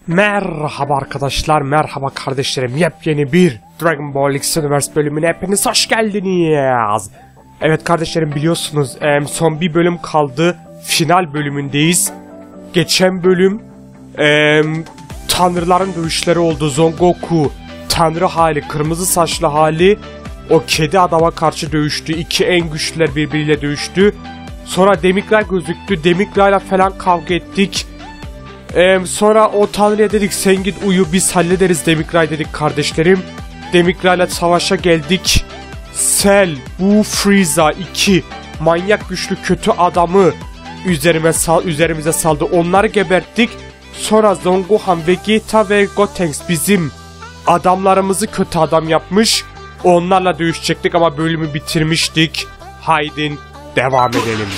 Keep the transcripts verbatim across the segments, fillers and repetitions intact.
Merhaba arkadaşlar, merhaba kardeşlerim. Yepyeni bir Dragon Ball X Universe bölümüne hepiniz hoş geldiniz. Evet kardeşlerim, biliyorsunuz son bir bölüm kaldı. Final bölümündeyiz. Geçen bölüm e, tanrıların dövüşleri oldu. Son Goku tanrı hali, kırmızı saçlı hali o kedi adama karşı dövüştü. İki en güçlüler birbiriyle dövüştü. Sonra Demigray gözüktü. Demigray'la falan kavga ettik. Ee, sonra o tanrıya dedik sen git uyu, biz hallederiz Demigray dedik kardeşlerim. Demigray'la savaşa geldik. Cell, bu Frieza iki manyak güçlü kötü adamı üzerime sal üzerimize saldı. Onları geberttik. Sonra Son Gohan, Vegeta ve Gotenks bizim adamlarımızı kötü adam yapmış. Onlarla dövüşecektik ama bölümü bitirmiştik. Haydi devam edelim.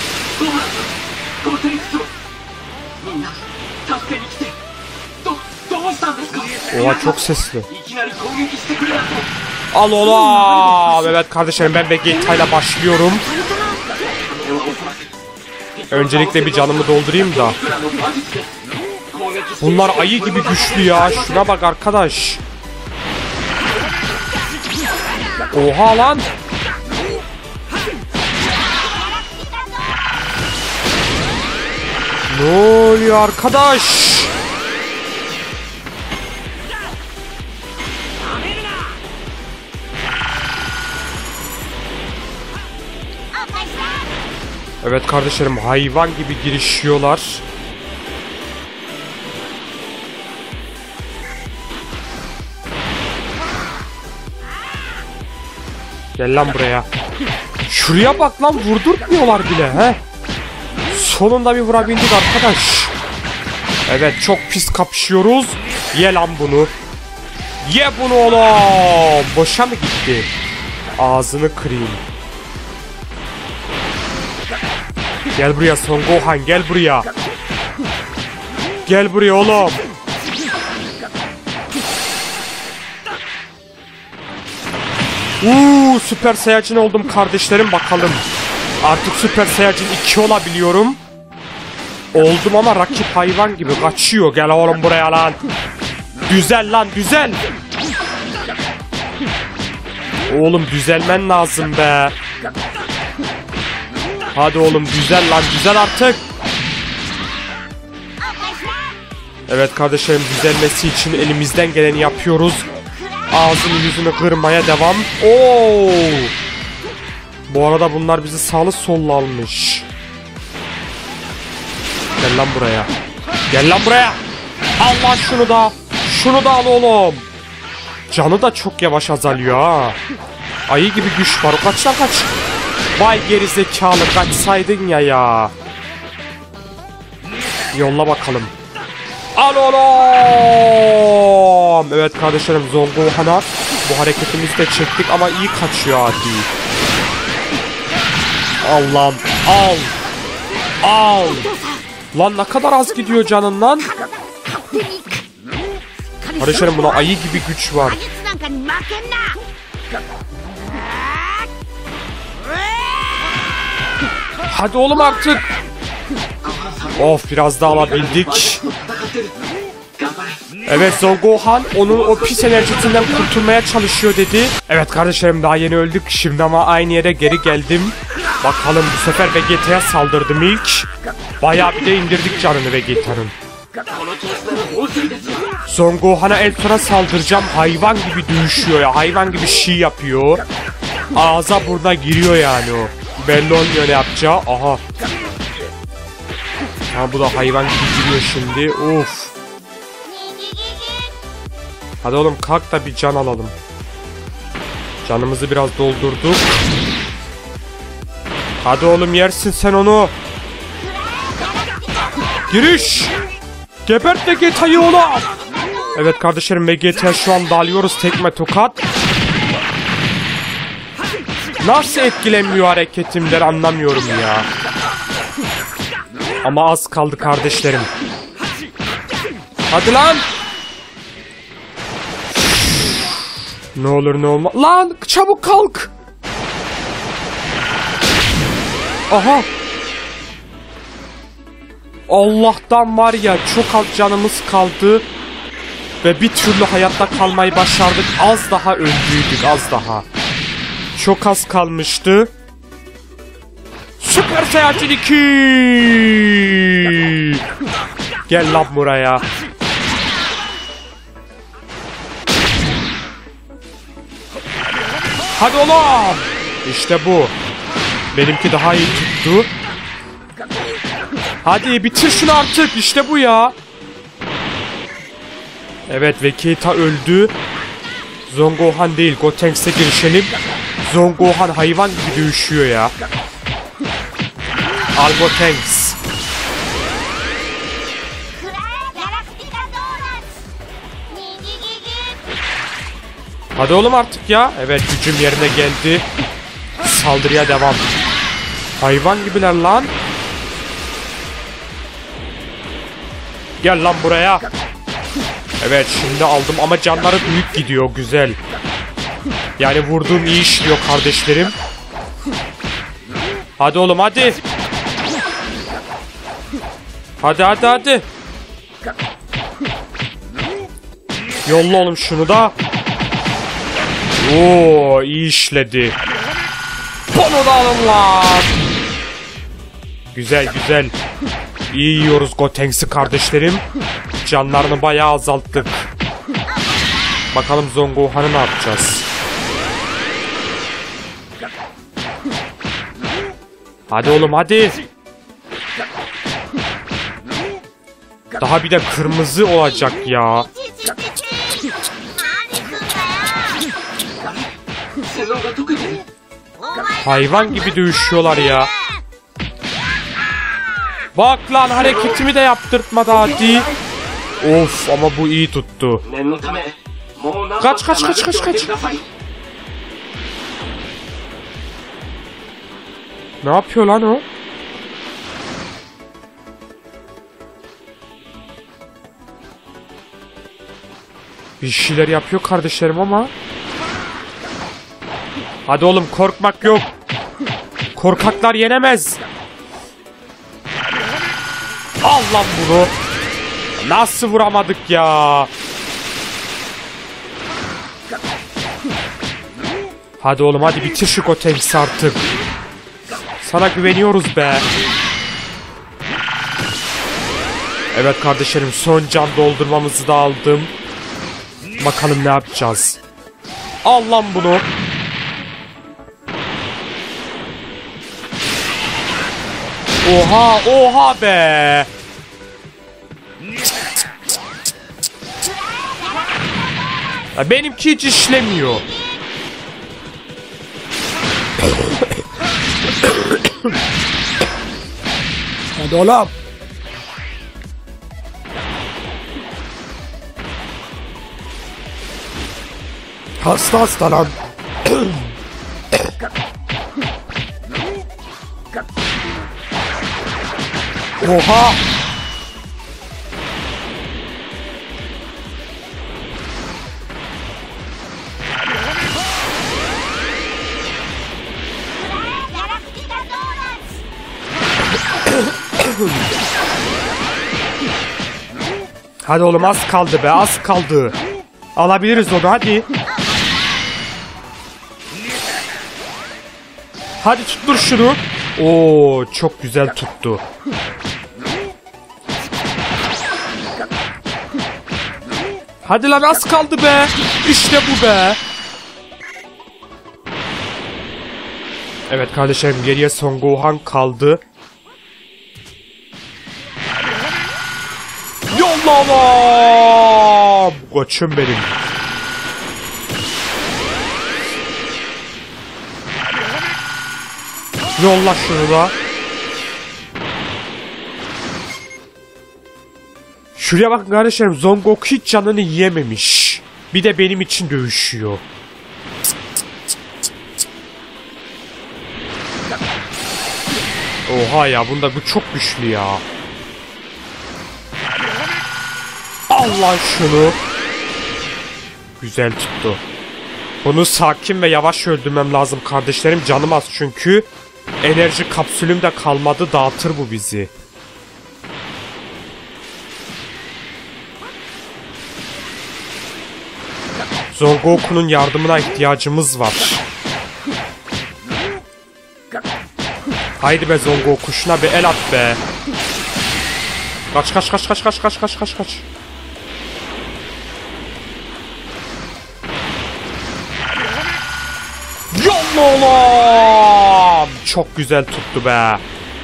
Oha, çok sesli. Al ola. Evet kardeşlerim, ben Vegeta ile başlıyorum. Öncelikle bir canımı doldurayım da. Bunlar ayı gibi güçlü ya. Şuna bak arkadaş. Oha lan. Ne oluyor arkadaş? Evet kardeşlerim, hayvan gibi girişiyorlar. Gel lan buraya. Şuraya bak lan, vurdurtmuyorlar bile he. Sonunda bir vurabildik arkadaş. Evet, çok pis kapışıyoruz. Ye lan bunu. Ye bunu oğlum. Boşa mı gitti? Ağzını kırayım. Gel buraya Son Gohan, gel buraya. Gel buraya oğlum. Uuu, Süper Saiyajin oldum kardeşlerim, bakalım. Artık Süper Saiyajin iki olabiliyorum. Oldum ama rakip hayvan gibi kaçıyor. Gel oğlum buraya lan. Düzel lan, düzel. Oğlum düzelmen lazım be. Hadi oğlum düzel lan, düzel artık. Evet kardeşlerim, düzelmesi için elimizden geleni yapıyoruz. Ağzını yüzünü kırmaya devam. Oo! Bu arada bunlar bizi sağlı sollu almış. Gel lan buraya. Gel lan buraya. Allah şunu da. Şunu da al oğlum. Canı da çok yavaş azalıyor ha. Ayı gibi güç var. Kaç lan kaç. Vay gerizekalı, kaçsaydın ya ya. Yolla bakalım. Al oğlum. Evet kardeşlerim, Son Gohan'a bu hareketimizi de çektik ama iyi kaçıyor hadi. Allah'ım, al. Al. Lan ne kadar az gidiyor canın lan. Kardeşlerim, buna ayı gibi güç var. Hadi oğlum artık. Of, biraz daha alabildik. Evet, Son Gohan onun o pis enerjisinden kurtulmaya çalışıyor dedi. Evet kardeşlerim, daha yeni öldük şimdi ama aynı yere geri geldim. Bakalım, bu sefer Vegeta'ya saldırdım ilk. Bayağı bir de indirdik canını Vegeta'nın. Son Gohan'a el sonra saldıracağım. Hayvan gibi dövüşüyor ya, hayvan gibi şey yapıyor. Ağza buruna giriyor yani o. Belli olmuyor ne yapacağı. Aha. Ha, bu da hayvan gibi giriyor şimdi. Of. Hadi oğlum kalk da bir can alalım. Canımızı biraz doldurduk. Hadi oğlum, yersin sen onu. Giriş. Gebert Vegeta'yı oğlum. Evet kardeşlerim, Vegeta'ya şu an dalıyoruz, tekme tokat. Nasıl etkilenmiyor hareketimden anlamıyorum ya. Ama az kaldı kardeşlerim. Hadi lan. Ne olur ne olmaz. Lan çabuk kalk. Aha. Allah'tan var ya, çok az canımız kaldı. Ve bir türlü hayatta kalmayı başardık. Az daha öldüydük, az daha. Çok az kalmıştı. Süper Saiyajin iki. Gel lan buraya. Hadi oğlum. İşte bu. Benimki daha iyi tuttu. Hadi bitir şunu artık. İşte bu ya. Evet, Vegeta öldü. Son Gohan değil, Gotenks'e girişelim. Son Gohan hayvan gibi dövüşüyor ya. Al Gotenks. Hadi oğlum artık ya. Evet, gücüm yerine geldi. Saldırıya devam. Hayvan gibiler lan. Gel lan buraya. Evet, şimdi aldım ama canları büyük gidiyor, güzel. Yani vurduğum iyi işliyor kardeşlerim. Hadi oğlum hadi. Hadi hadi hadi. Yolla oğlum şunu da. Oo, iyi işledi. Bunu da alın lan. Güzel güzel. İyi yiyoruz Gotenks'i kardeşlerim. Canlarını bayağı azalttık. Bakalım Son Gohan'ı ne yapacağız? Hadi oğlum hadi. Daha bir de kırmızı olacak ya. Hayvan gibi dövüşüyorlar ya. Bak lan, hareketimi de yaptırtmadı hadi. Of, ama bu iyi tuttu. Kaç kaç kaç kaç kaç. Ne yapıyor lan o? Bir şeyler yapıyor kardeşlerim ama. Hadi oğlum, korkmak yok. Korkaklar yenemez. Al lan bunu. Nasıl vuramadık ya? Hadi oğlum hadi, bitir şu Gotenks'i artık. Sana güveniyoruz be. Evet kardeşlerim, son can doldurmamızı da aldım. Bakalım ne yapacağız. Al lan bunu. Oha oha be. Ya benimki hiç işlemiyor. Hadi oğlum. Hasta hasta lan. Oha. Hadi oğlum, az kaldı be, az kaldı. Alabiliriz onu, hadi. Hadi tuttur şunu. Oo, çok güzel tuttu. Hadi lan, az kaldı be. İşte bu be. Evet kardeşlerim, geriye Son Gohan kaldı. Yolla. Koçum benim. Yolla şunu da. Şuraya bakın kardeşlerim, Son Goku hiç canını yiyememiş. Bir de benim için dövüşüyor. Oha ya, bunda bu çok güçlü ya. Allah şunu. Güzel tuttu. Bunu sakin ve yavaş öldürmem lazım kardeşlerim. Canım az çünkü. Enerji kapsülüm de kalmadı. Dağıtır bu bizi. Son Goku'nun yardımına ihtiyacımız var. Haydi be Son Goku, şuna bir el at be. Kaç kaç kaç kaç kaç kaç kaç kaç kaç. Yolla oğlum. Çok güzel tuttu be.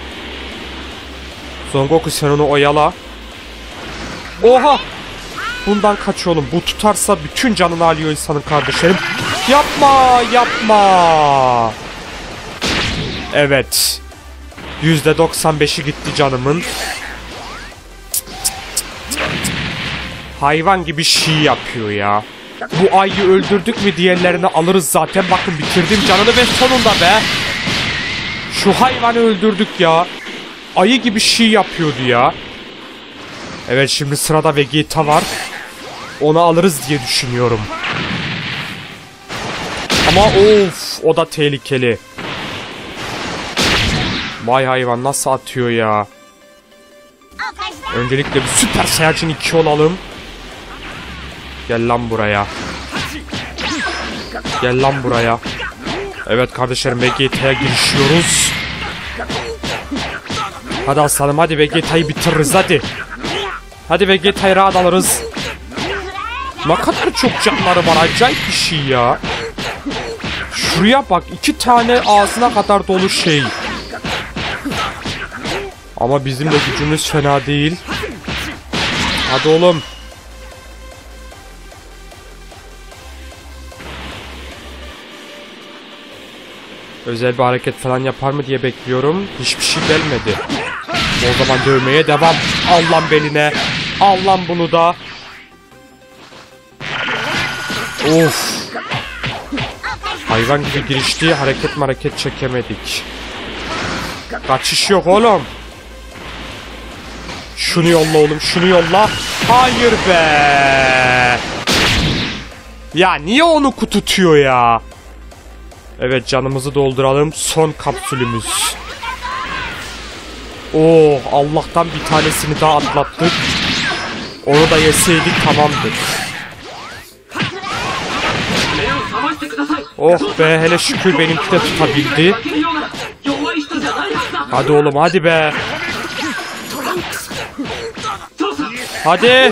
Son Goku sen onu oyala. Oha. Bundan kaç oğlum. Bu tutarsa bütün canını alıyor insanın kardeşlerim. Yapma yapma. Evet. yüzde doksan beşi gitti canımın. Hayvan gibi şey yapıyor ya. Bu ayıyı öldürdük mü diğerlerini alırız zaten. Bakın bitirdim canını ve sonunda be. Şu hayvanı öldürdük ya. Ayı gibi şey yapıyordu ya. Evet şimdi sırada Vegeta var. Onu alırız diye düşünüyorum. Ama of o da tehlikeli. Vay hayvan nasıl atıyor ya. Öncelikle bir Süper Saiyajin iki olalım. Gel lan buraya. Gel lan buraya. Evet kardeşlerim Vegeta'ya girişiyoruz. Hadi aslanım hadi Vegeta'yı bitiririz hadi. Hadi Vegeta'yı rahat alırız. Ne kadar çok canları var, acayip bir şey ya. Şuraya bak, iki tane ağzına kadar dolu şey. Ama bizim de gücümüz fena değil. Hadi oğlum. Özel bir hareket falan yapar mı diye bekliyorum. Hiçbir şey gelmedi. O zaman dövmeye devam. Al lan beline. Al lan bunu da. Of. Hayvan gibi girişti. Hareket hareket çekemedik. Kaçış yok oğlum. Şunu yolla oğlum. Şunu yolla. Hayır be. Ya niye onu kututuyor ya? Evet canımızı dolduralım. Son kapsülümüz. Oo, Allah'tan bir tanesini daha atlattık. Onu da yeseydik tamamdır. Oh be, hele şükür benimki de tutabildi. Hadi oğlum hadi be. Hadi.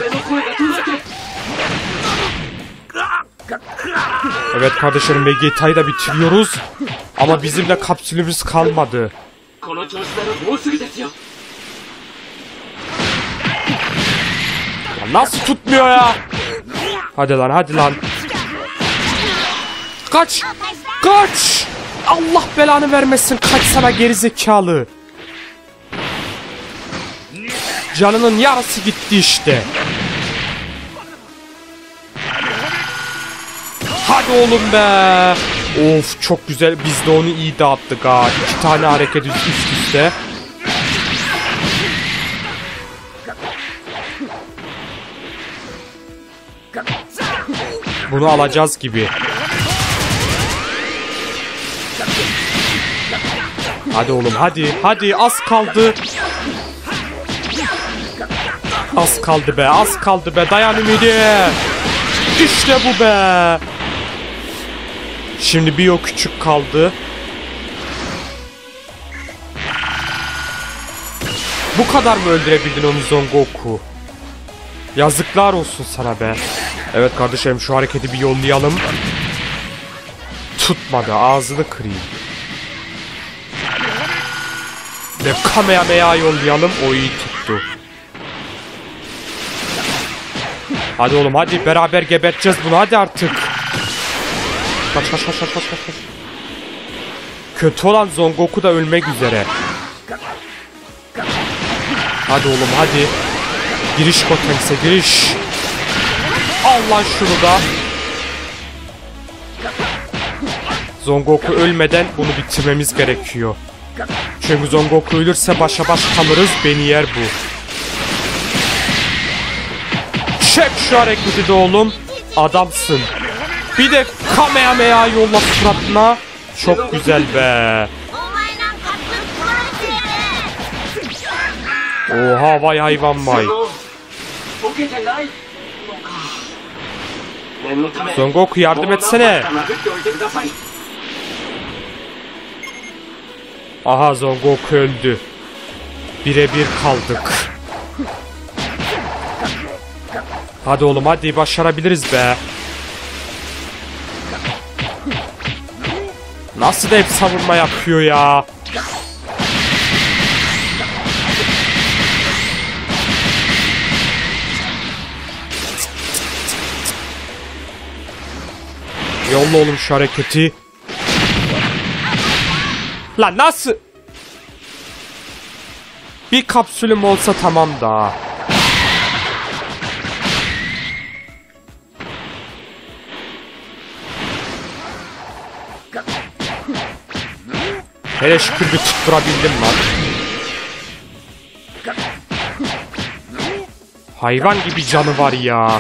Evet kardeşlerim Vegeta'yı da bitiriyoruz. Ama bizim de kapsülümüz kalmadı. Ya nasıl tutmuyor ya? Hadi lan hadi lan. Kaç! Kaç! Allah belanı vermesin, kaçsana gerizekalı. Canının yarısı gitti işte. Hadi oğlum be. Of çok güzel, biz de onu iyi dağıttık ha. İki tane hareket üst üste. Bunu alacağız gibi. Hadi oğlum hadi. Hadi az kaldı. Az kaldı be. Az kaldı be. Dayan ümidi. İşte bu be. Şimdi bir o küçük kaldı. Bu kadar mı öldürebildin onu Son Goku? Yazıklar olsun sana be. Evet kardeşlerim şu hareketi bir yollayalım. Tutmadı, ağzını kırayım. Ve Kamehameha yollayalım, o iyi tuttu. Hadi oğlum hadi, beraber geberteceğiz bunu, hadi artık. Kaç kaç kaç kaç kaç kaç. Kötü olan Son Goku da ölmek üzere. Hadi oğlum hadi. Giriş Gotenks'e giriş. Al lan şunu da. Son Goku ölmeden bunu bitirmemiz gerekiyor. Çünkü Son Goku ölürse başa baş kalırız, beni yer bu. Çek şu hareketi de oğlum. Adamsın. Bir de Kamehameha yolla suratına. Çok güzel be. Oha vay hayvan vay. Son Goku yardım etsene. Aha, Son Goku öldü. Birebir kaldık. Hadi oğlum, hadi başarabiliriz be. Nasıl da hep savunma yapıyor ya. Yolla oğlum şu hareketi. Lan nasıl? Bir kapsülüm olsa tamam da. Hele şükür bir tutturabildim lan. Hayvan gibi canı var ya.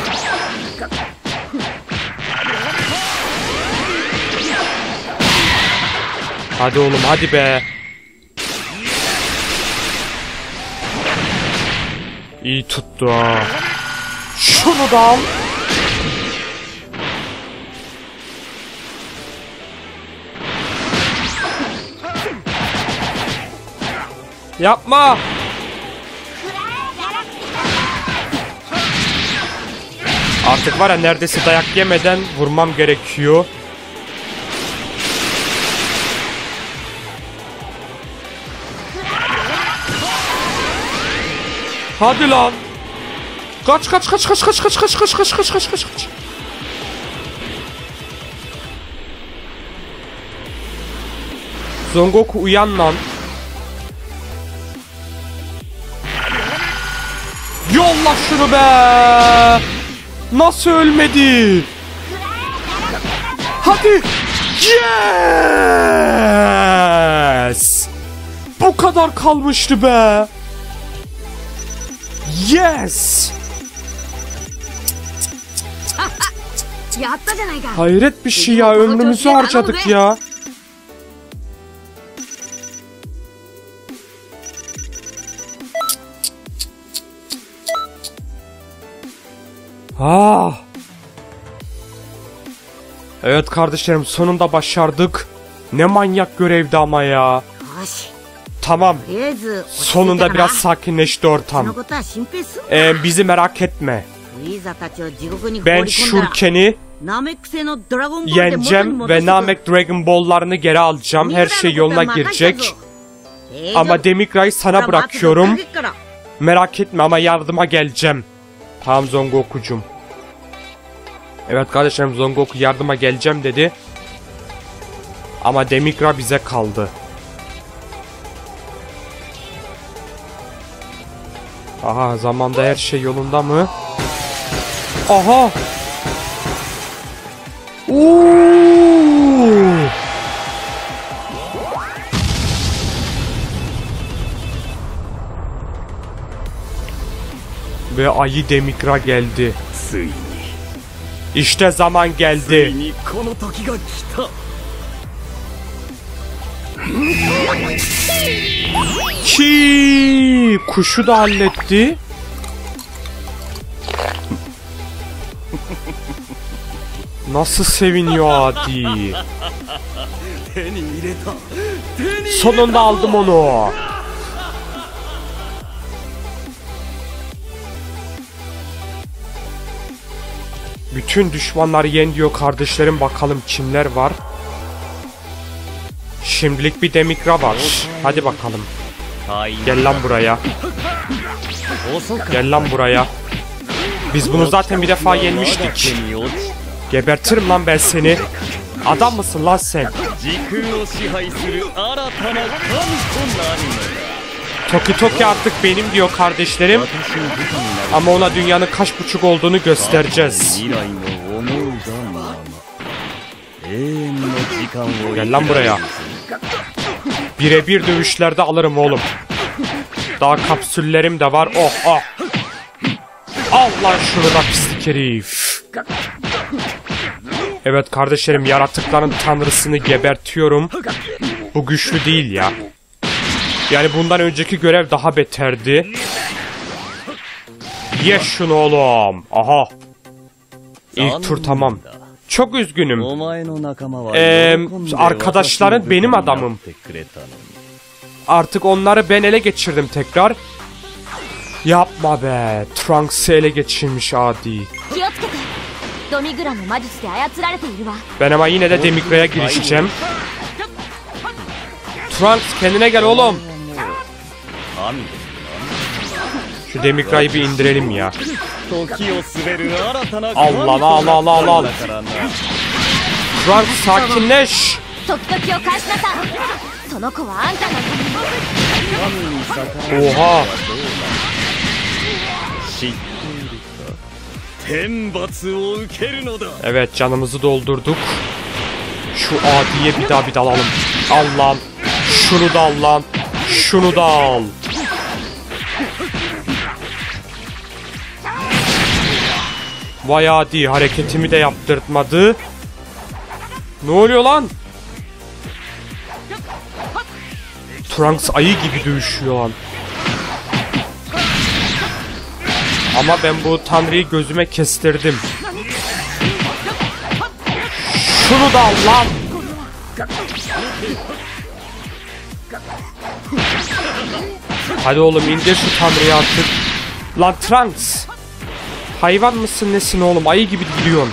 Hadi oğlum, hadi be. İyi tuttu ha. Şunu da al. Yapma. Artık var ya, neredeyse dayak yemeden vurmam gerekiyor. Hadi lan. Kaç kaç kaç kaç kaç kaç kaç kaç kaç kaç kaç kaç kaç. Son Goku uyan lan. Yolla şunu be. Nasıl ölmedi? Hadi. Yes. Bu kadar kalmıştı be. Yes. Hayret bir şey ya, ömrümüzü harcadık ya. Ah. Evet kardeşlerim, sonunda başardık. Ne manyak görevdi ama ya. Tamam. Sonunda biraz sakinleşti ortam. Ee, bizi merak etme. Ben Shuriken'i yeneceğim ve Namek Dragon Ball'larını geri alacağım. Her şey yoluna girecek. Ama Demigray sana bırakıyorum. Merak etme ama yardıma geleceğim. Tamam Son Goku'cum. Evet kardeşlerim, Son Goku yardıma geleceğim dedi. Ama Demigray bize kaldı. Aha, zamanda her şey yolunda mı? Aha! Ooo! Ve Ayı Demigray geldi. İşte zaman geldi. Ki kuşu da halletti. Nasıl seviniyor Adi. Sonunda aldım onu. Bütün düşmanları yen diyor kardeşlerim, bakalım kimler var. Şimdilik bir Demigray var. Hadi bakalım. Gel lan buraya. Gel lan buraya. Biz bunu zaten bir defa yenmiştik. Gebertirim lan ben seni. Adam mısın lan sen? Toki Toki artık benim diyor kardeşlerim. Ama ona dünyanın kaç buçuk olduğunu göstereceğiz. Gel lan buraya. Birebir dövüşlerde alırım oğlum. Daha kapsüllerim de var. Oh oh. Allah şunu da pislik herif. Evet kardeşlerim, yaratıkların tanrısını gebertiyorum. Bu güçlü değil ya. Yani bundan önceki görev daha beterdi. Ye şunu oğlum. Aha. İlk tur tamam. Çok üzgünüm. Ee, arkadaşların benim adamım. Artık onları ben ele geçirdim tekrar. Yapma be. Trunks'ı ele geçirmiş adi. Ben ama yine de Demigra'ya girişeceğim. Trunks kendine gel oğlum. Şu Demigra'yı bir indirelim ya. Allah Allah Allah Allah Allah. Trunks sakinleş. Oha. Evet, canımızı doldurduk. Şu adiye bir daha bir dalalım. Allah'ım. Şunu da al lan. Şunu da al. Vay adi, hareketimi de yaptırtmadı. Ne oluyor lan? Trunks ayı gibi dövüşüyor lan. Ama ben bu Tanrı'yı gözüme kestirdim. Şunu da al lan. Hadi oğlum indir şu Tanrı'yı artık. Lan Trunks. Hayvan mısın nesin oğlum? Ayı gibi gidiyorsun.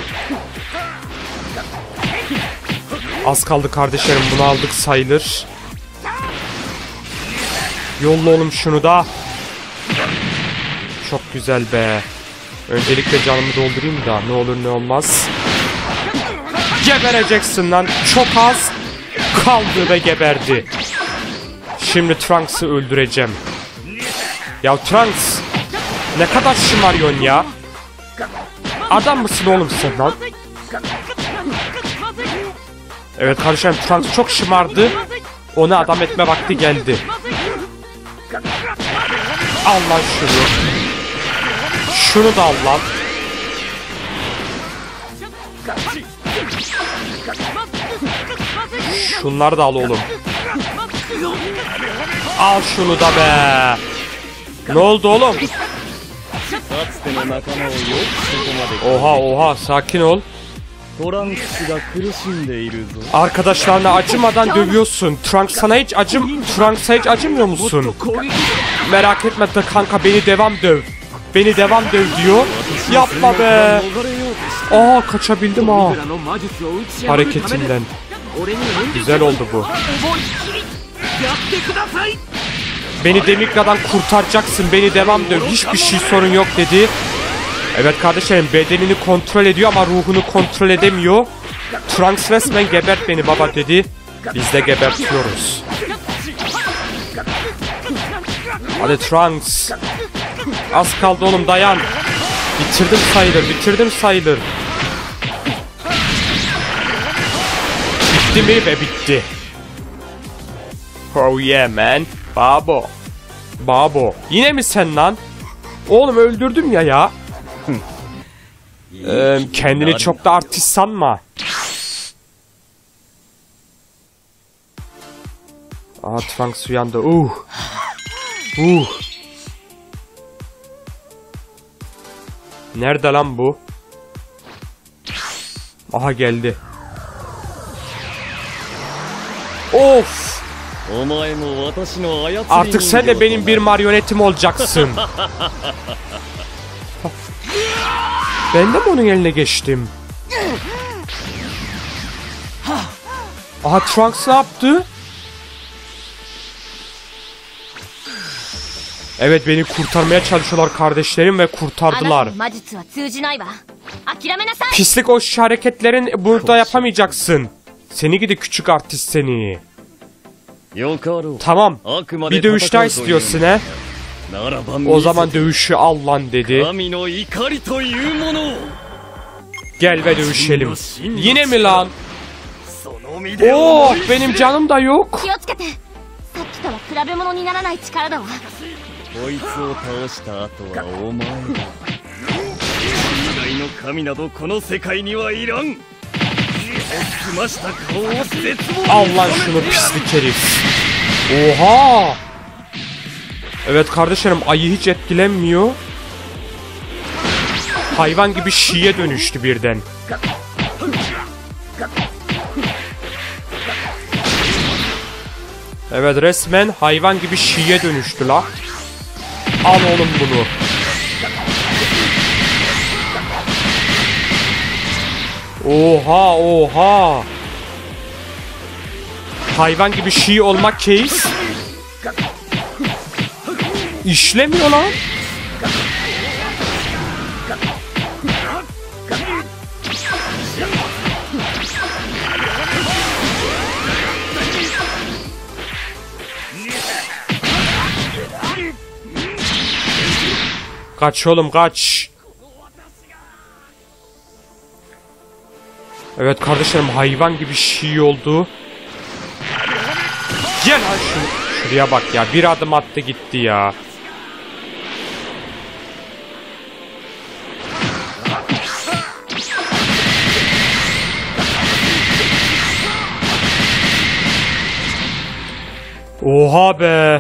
Az kaldı kardeşlerim, bunu aldık sayılır. Yolla oğlum şunu da. Çok güzel be. Öncelikle canımı doldurayım da ne olur ne olmaz. Gebereceksin lan. Çok az kaldı ve geberdi. Şimdi Trunks'ı öldüreceğim. Ya Trunks, ne kadar şımarıyorsun ya. Adam mısın oğlum sen lan? Evet kardeşim, Trunks çok şımardı. Onu adam etme vakti geldi. Al lan şunu. Şunu da al lan. Şunları da al oğlum. Al şunu da be. Ne oldu oğlum? Oha oha, sakin ol. Arkadaşlarına acımadan dövüyorsun. Trunks sana hiç acım, Trunks'a hiç acımıyor musun? Merak etme de kanka, beni devam döv. Beni devam döv diyor. Yapma be. Aa, kaçabildim ha. Hareketinden. Güzel oldu bu. Beni Demigra'dan kurtaracaksın. Beni devam döv. Hiçbir şey sorun yok dedi. Evet kardeşlerim, bedenini kontrol ediyor ama ruhunu kontrol edemiyor. Trunks resmen gebert beni baba dedi. Biz de gebertiyoruz. Hadi Trunks. Az kaldı oğlum, dayan. Bitirdim sayılır, bitirdim sayılır. Bitti mi? Ve bitti. Oh yeah man. Babo. Babo. Yine mi sen lan? Oğlum öldürdüm ya ya. ee, kendini çok da artist sanma. Aha, Trunks uyandı. Uh. Uh. Nerede lan bu? Aha geldi. Of. Artık sen de benim bir marionetim olacaksın. Ben de mi onun eline geçtim? Aha, Trunks ne yaptı? Evet, beni kurtarmaya çalışıyorlar kardeşlerim ve kurtardılar. Pislik o hareketlerin burada yapamayacaksın. Seni gidi küçük artist seni. Tamam, bir dövüş daha istiyorsun he? O zaman dövüşü al lan dedi. Gel ve dövüşelim. Yine mi lan? Oh, benim canım da yok. Al lan şunu pislik herif. Oha. Evet kardeşlerim, ayı hiç etkilenmiyor. hayvan gibi şiye dönüştü birden. Evet, resmen hayvan gibi şiye dönüştü la. Al oğlum bunu. Oha oha. Hayvan gibi şi olmak case. İşlemiyor lan. Kaç oğlum kaç. Evet kardeşlerim, hayvan gibi şi oldu. Gel lan şu, şuraya bak ya, bir adım attı gitti ya. Oha be.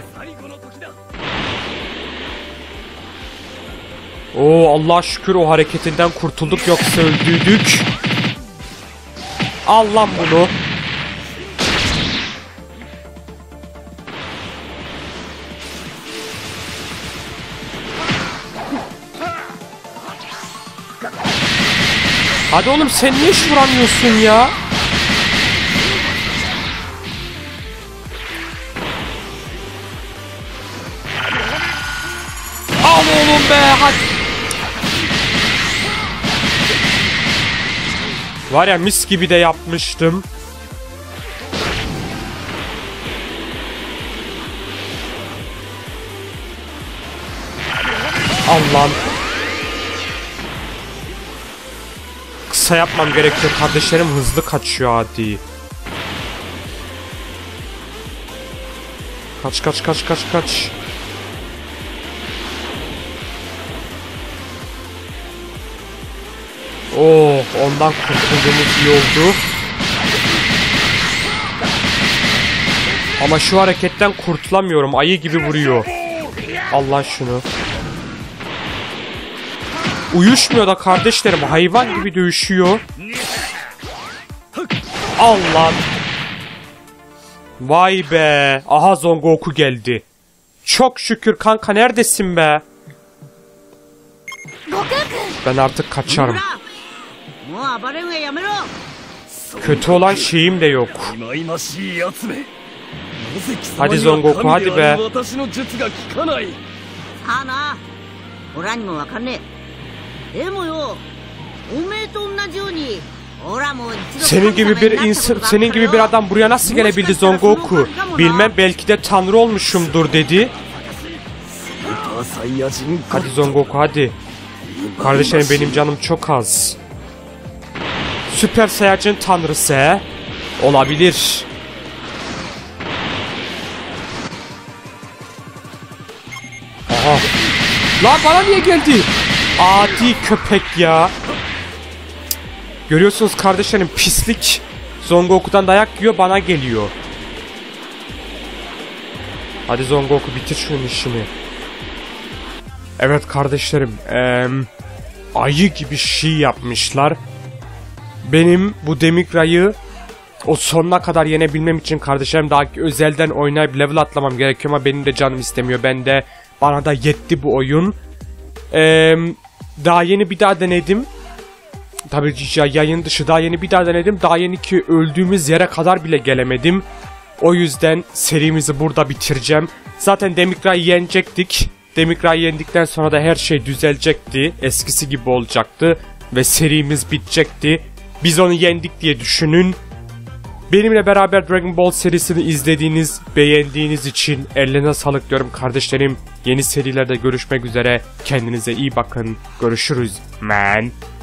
Oo, Allah şükür o hareketinden kurtulduk, yoksa öldüydük. Al lan bunu. Hadi oğlum, sen niye hiç vuramıyorsun ya? Al oğlum be, hadi. Var ya, mis gibi de yapmıştım. Allah'ım. Kısa yapmam gerekiyor kardeşlerim, hızlı kaçıyor hadi. Kaç kaç kaç kaç kaç. Oh, ondan kurtulduğumuz iyi oldu. Ama şu hareketten kurtulamıyorum. Ayı gibi vuruyor. Allah şunu. Uyuşmuyor da kardeşlerim. Hayvan gibi dövüşüyor. Allah. Vay be. Aha, Son Goku geldi. Çok şükür kanka, neredesin be? Ben artık kaçarım. Kötü olan şeyim de yok. Hadi Son Goku, hadi be. Senin gibi bir insan, senin gibi bir adam buraya nasıl gelebildi Son Goku? Bilmem, belki de tanrı olmuşumdur dedi. Hadi Son Goku, hadi. Kardeşlerim, benim canım çok az. Süper Saiyajin tanrısı olabilir. Aha. Lan bana niye geldi? Adi köpek ya. Görüyorsunuz kardeşlerim, pislik. Son Goku'dan dayak yiyor, bana geliyor. Hadi Son Goku, bitir şunun işini. Evet kardeşlerim, ee, ayı gibi şey yapmışlar. Benim bu Demikra'yı o sonuna kadar yenebilmem için kardeşlerim daha özelden oynayıp level atlamam gerekiyor, ama benim de canım istemiyor. Ben de, bana da yetti bu oyun. Ee, daha yeni bir daha denedim. Tabii ya, yayın dışı daha yeni bir daha denedim. Daha yeni ki öldüğümüz yere kadar bile gelemedim. O yüzden serimizi burada bitireceğim. Zaten Demikra'yı yenecektik. Demikra'yı yendikten sonra da her şey düzelecekti. Eskisi gibi olacaktı. Ve serimiz bitecekti. Biz onu yendik diye düşünün. Benimle beraber Dragon Ball serisini izlediğiniz, beğendiğiniz için ellerine sağlık diyorum kardeşlerim. Yeni serilerde görüşmek üzere. Kendinize iyi bakın. Görüşürüz man.